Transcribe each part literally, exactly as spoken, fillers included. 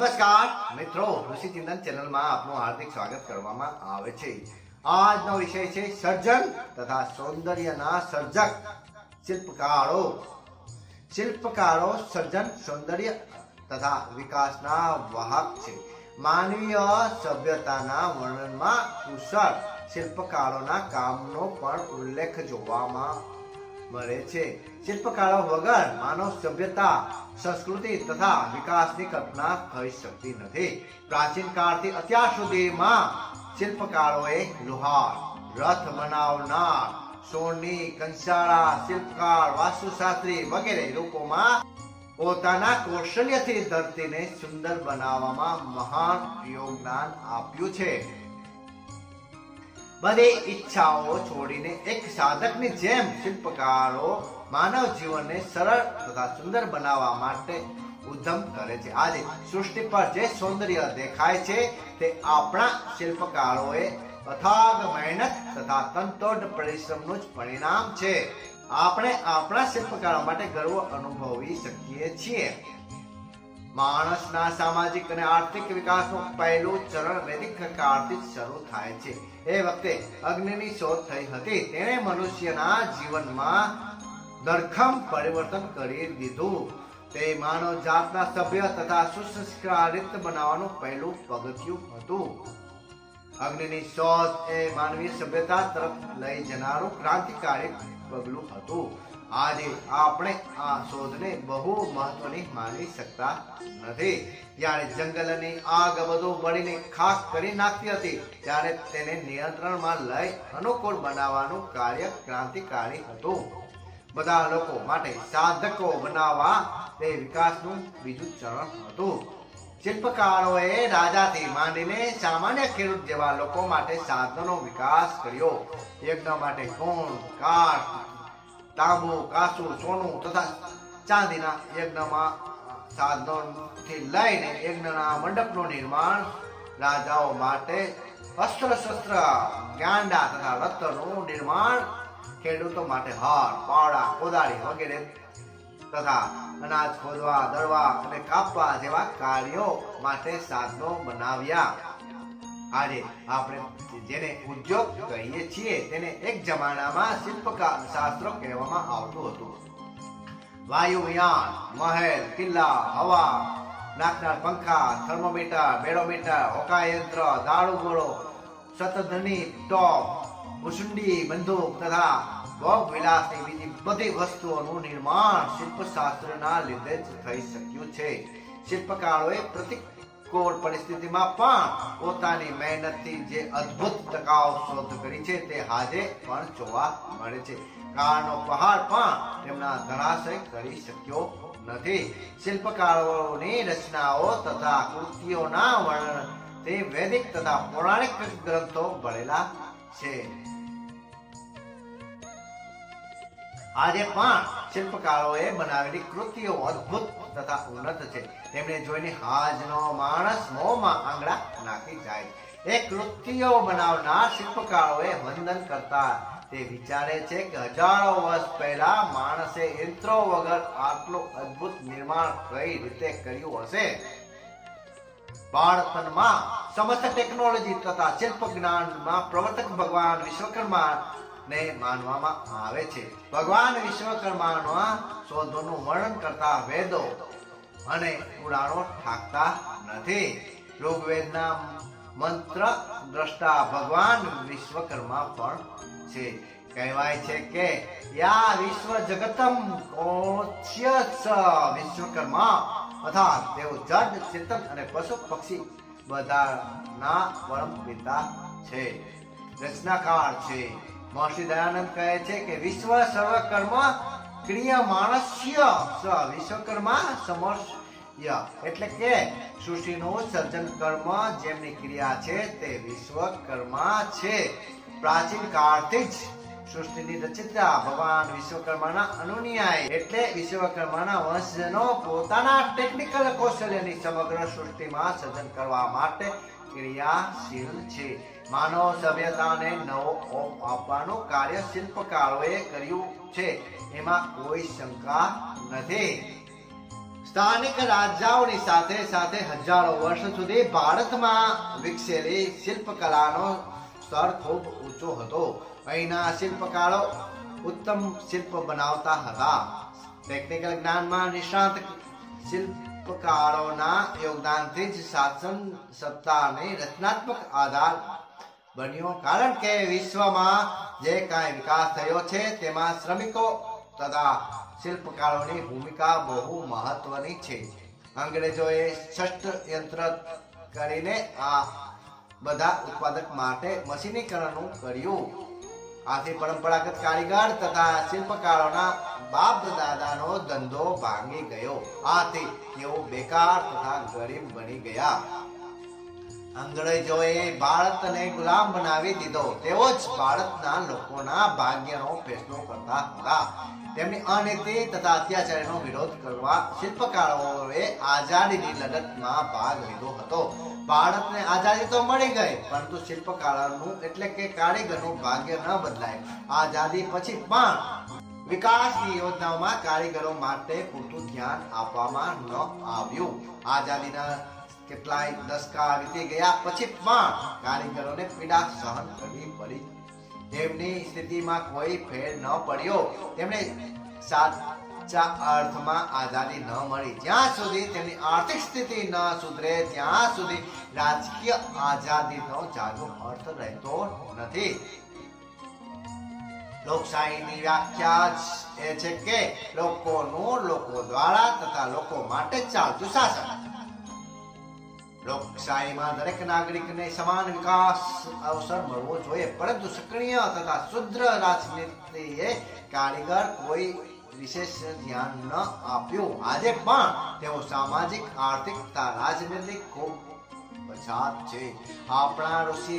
નમસ્કાર મિત્રો, ઋષિ ચિંતન ચેનલમાં આપનું હાર્દિક સ્વાગત કરવામાં આવે છે। આજનો વિષય છે સર્જન તથા સૌંદર્યના સર્જક શિલ્પકારો। શિલ્પકારો સર્જન, સૌંદર્ય તથા વિકાસના વાહક છે। માનવીય સભ્યતાના વર્ણનમાં કુશળ શિલ્પકારોના કામનો પણ ઉલ્લેખ જોવામાં મળે છે। શિલ્પકારો વગર માનવ સભ્યતા, સંસ્કૃતિ તથા વિકાસની કલ્પના થઈ શકતી નથી। પ્રાચીન કાળથી અત્યાર સુધીમાં શિલ્પકારોએ લુહાર, રથ બનાવનાર, સોની, કંસાળા, શિલ્પકાર, વાસ્તુશાસ્ત્રી વગેરે રૂપોમાં પોતાના કૌશલ્યથી ધરતીને સુંદર બનાવવામાં મહાન યોગદાન આપ્યું છે। બધી ઈચ્છાઓ છોડીને એક સાધકની જેમ શિલ્પકારો માનવ જીવનને સરળ તથા સુંદર બનાવવા માટે ઉદ્યમ કરે છે। આજે સૃષ્ટિ પર જે સૌંદર્ય દેખાય છે તે આપણા શિલ્પકારોએ અથાગ મહેનત તથા તનતોડ પરિશ્રમનું જ પરિણામ છે। આપણે આપણા શિલ્પકારો માટે ગર્વ અનુભવી શકીએ છીએ। માણસના સામાજિક અને આર્થિક વિકાસનું પહેલું ચરણ વૈદિક કાળથી શરૂ થાય છે। એ વખતે અગ્નિની શોધ થઈ હતી। તેણે મનુષ્યના જીવનમાં ધરખમ પરિવર્તન કરી દીધું। તે માનવ જાતના સભ્ય તથા સુસંસ્કારિત બનાવવાનું પહેલું પગથિયું હતું। અગ્નિની શોધ એ માનવીય સભ્યતા તરફ લઈ જનારું ક્રાંતિકારી પગલું હતું। આજે આપણે આ શોધને બહુ મહત્વની માની શકતા નથી। જ્યારે જંગલની આગ બધું બળીને ખાખ કરી નાખતી હતી, ત્યારે તેને નિયંત્રણમાં લઈ અનુકૂળ બનાવવાનું કાર્ય ક્રાંતિકારી હતું। બધા લોકો માટે સાધકો બનાવવા તે વિકાસનું બીજું ચરણ હતું। શિલ્પકારોએ રાજાથી માંડીને સામાન્ય ખેડૂત જેવા લોકો માટે સાધનો વિકાસ કર્યો। યજ્ઞ માટે કોણ, કાઠ, તાંબુ, કાચું, સોનું તથા ચાંદીના યજ્ઞમાં સાધનોથી લઈને યજ્ઞના મંડપનું નિર્માણ, રાજાઓ માટે અસ્ત્ર શસ્ત્ર, ગાંડા તથા રથનું નિર્માણ, ખેડૂતો માટે હળ, પાવડા, કોદાળી વગેરે તથા અનાજ ખોદવા, દળવા અને કાપવા જેવા કાર્યો માટે સાધનો બનાવ્યા। આજે આપણે જેને ઉદ્યોગ કહીએ છીએ તેને એક જમાનામાં શિલ્પકાર શાસ્ત્ર કહેવામાં આવતું હતું। વાયુયાન, મહેલ, કિલ્લા, હવા નાખનાર પંખા, થર્મોમીટર, બેરોમીટર, હોકાયંત્ર, દારૂગોળો, શતધની ટોપ, મુસુંડી બંદૂક તથા ભોગ વિલાસની બીજી બધી વસ્તુઓનું નિર્માણ શિલ્પશાસ્ત્રના લીધે જ થઈ શક્યું છે। શિલ્પકારોએ પ્રતિકૂળ પરિસ્થિતિમાં પણ પોતાની મહેનતથી જે અદ્ભુત ટકાઉ શોધ કરી છે તે આજે પણ જોવા મળે છે। કાળનો પહાડ પણ તેમના ધરાશય કરી શક્યો નથી। શિલ્પકારોની રચનાઓ તથા કૃતિઓના વર્ણન તે વૈદિક તથા પૌરાણિક ગ્રંથો ભરેલા છે। આજે પણ શિલ્પકારોએ બનાવેલી કૃતિઓ અદ્ભુત તથા ઉન્નત છે। તેમને જોઈને આજનો માણસ મોંમાં આંગળા નાખી જાય। એ કૃતિઓ બનાવનાર શિલ્પકારોએ વંદન કરતા તે વિચારે છે કે હજારો વર્ષ પહેલા માણસે યંત્રો વગર આટલું અદ્ભુત નિર્માણ કઈ રીતે કર્યું હશે। બાળપણમાં સમસ્ત ટેકનોલોજી તથા શિલ્પ જ્ઞાનમાં પ્રવર્તક ભગવાન વિશ્વકર્મા ને માનવામાં આવે છે। ભગવાન વિશ્વકર્માના શોધોનું વર્ણન કરતા વેદો અને પુરાણો ઠાકતા નથી। ઋગ્વેદના મંત્ર દ્રષ્ટા ભગવાન વિશ્વકર્મા પણ છે। કહેવાય છે કે યા વિશ્વ જગતમ કોચ્ય વિશ્વકર્મા, અર્થાત તેઓ જડ, ચેતન અને પશુ પક્ષી બધાના પરમ પિતા છે, રચનાકાર છે। મહર્ષિ દયાનંદ કહે છે કે વિશ્વ સર્વકર્મ ક્રિયમાણસ્ય સ વિશ્વકર્મા સમર્ષ્ય, એટલે કે સૃષ્ટિનું સર્જન કર્મ જેમની ક્રિયા છે તે વિશ્વકર્મા છે। પ્રાચીન કાળથી જ સૃષ્ટિની રચિતા ભગવાન વિશ્વકર્માના અનુયાયી એટલે વિશ્વકર્માના વંશજનો પોતાના ટેકનિકલ કૌશલ્યની સમગ્ર સૃષ્ટિમાં સર્જન કરવા માટે ક્રિયાશીલ છે। માનવ સભ્યતાને નવો ઓપ આપવાનું કાર્ય શિલ્પકારોએ કર્યું છે, એમાં કોઈ શંકા નથી। સ્થાનિક રાજાઓની સાથે સાથે હજારો વર્ષ સુધી ભારતમાં વિકસેલી શિલ્પકલાનો સ્તર ખૂબ ઊંચો હતો. અહીંના શિલ્પકારો ઉત્તમ શિલ્પ બનાવતા હતા. ટેકનિકલ જ્ઞાનમાં નિષ્ણાત શિલ્પકારોના યોગદાનથી જ શાસન સત્તાને રચનાત્મક આધાર બન્યો. કારણ કે વિશ્વમાં જે કાંઈ વિકાસ થયો છે તેમાં શ્રમિકો તથા શિલ્પકારોની ભૂમિકા બહુ મહત્વની છે. અંગ્રેજોએ ષષ્ઠ યંત્ર કરીને આ બધા ઉત્પાદક માટે મશીનીકરણનું કર્યું. આથી પરંપરાગત કારીગર તથા શિલ્પકારોના બાપ દાદાનો ધંધો ભાંગી ગયો. આથી તેઓ બેકાર તથા ગરીબ બની ગયા. અંગ્રેજોએ ભારતને ગુલામ બનાવી દીધો. તેઓ જ ભારતના લોકોના ભાગ્યનો ફેસલો કરતા હતા. તેમની અનીતિ તથા અત્યાચારનો વિરોધ કરવા શિલ્પકારોએ આઝાદીની લડતમાં ભાગ લીધો હતો. ભારતને આઝાદી તો મળી ગઈ, પરંતુ શિલ્પકારોનું એટલે કે કારીગરનું ભાગ્ય ન બદલાય. આઝાદી પછી પણ વિકાસની યોજનાઓમાં કારીગરો માટે પૂરતું ધ્યાન આપવામાં ન આવ્યું. આઝાદીના કેટલાય દશકા વીતી ગયા પછી પણ કારીગરોને પીડા સહન કરવી પડી. તેમની સ્થિતિમાં કોઈ ફેર ન પડ્યો. તેમને સાચા અર્થમાં આઝાદી ન મળી. જ્યાં સુધી તેમની આર્થિક સ્થિતિ ન સુધરે ત્યાં સુધી રાજકીય આઝાદીનો જાજો અર્થ રહેતો નથી. લોકશાહીની વ્યાખ્યા જ એ છે કે લોકોનું લોકો દ્વારા તથા લોકો માટે ચાલતું શાસન. લોકશાહીમાં દરેક નાગરિકને સમાન વિકાસ અવસર મળવો જોઈએ, પરંતુ સક્રિય તથા શુદ્ધ રાજનીતિએ કારીગર કોઈ વિશેષ ધ્યાન ન આપ્યું. આજે પણ તેઓ સામાજિક, આર્થિક તથા રાજનીતિક ખૂબ પછાત છે. આપણા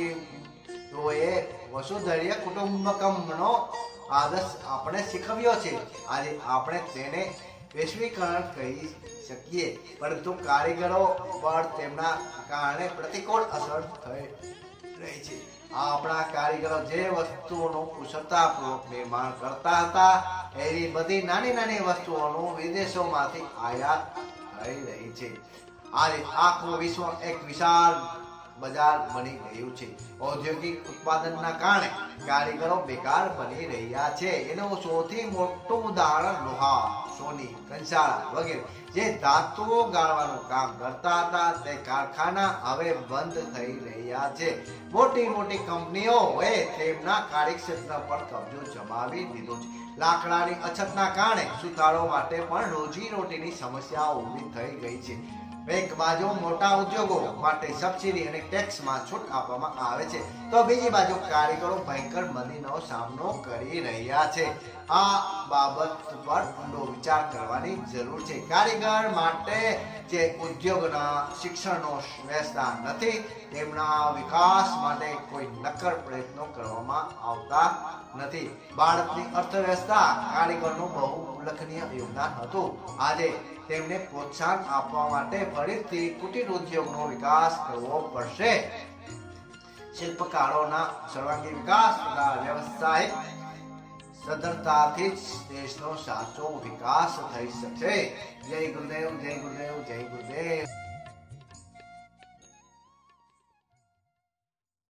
ઋષિઓએ વસુધૈર્ય કુટુંબકમનો આદર્શ આપણે શીખવ્યો છે. આજે આપણે તેને વૈશ્વિકરણ કહી શકીએ, પરંતુ કારીગરો પર તેમના કારણે પ્રતિકૂળ અસર થઈ રહી છે. આપણા કારીગરો જે વસ્તુઓનું કુશળતાપૂર્વક નિર્માણ કરતા હતા, એવી બધી નાની નાની વસ્તુઓનું વિદેશોમાંથી આયાત થઈ રહી છે. આજે આખું વિશ્વ એક વિશાળ બજાર બની ગયું છે. ઔદ્યોગિક ઉત્પાદનના કારણે કારીગરો બેકાર બની રહ્યા છે. એનું સૌથી મોટું ઉદાહરણ લોહા, સોની, કંસારા વગેરે જે ધાતુઓ ગાળવાનું કામ કરતા હતા તે કારખાના હવે બંધ થઈ રહ્યા છે. મોટી મોટી કંપનીઓએ તેમના કાર્યક્ષેત્ર પર કબજો જમાવી દીધો છે. લાકડાની અછતના કારણે સુથારો માટે પણ રોજી રોટીની સમસ્યા ઊભી થઈ ગઈ છે. એક બાજુ મોટા ઉદ્યોગો માટે સબસિડી અને ટેક્સમાં છૂટ આપવામાં આવે છે, તો બીજી બાજુ કારીગરો ભયંકર મંદીનો સામનો કરી રહ્યા છે. આ બાબત પર ઊંડો વિચાર કરવાની જરૂર છે. કારીગર માટે જે ઉદ્યોગના શિક્ષણનો વ્યવસ્થા નથી, તેમના વિકાસ માટે કોઈ નક્કર પ્રયત્નો કરવામાં આવતા નથી. ભારતની અર્થવ્યવસ્થા કારીગરનું બહુ ઉલ્લેખનીય યોગદાન હતું. આજે તેમને પ્રોત્સાહન આપવા માટે ફરીથી કુટીર ઉદ્યોગનો વિકાસ કરવો પડશે. શિલ્પકારોના સર્વાંગી વિકાસ તથા વ્યવસાયિક સદ્ધરતાથી જ દેશનો સાચો વિકાસ થઈ શકશે. જય ગુરુદેવ, જય ગુરુદેવ, જય ગુરુદેવ.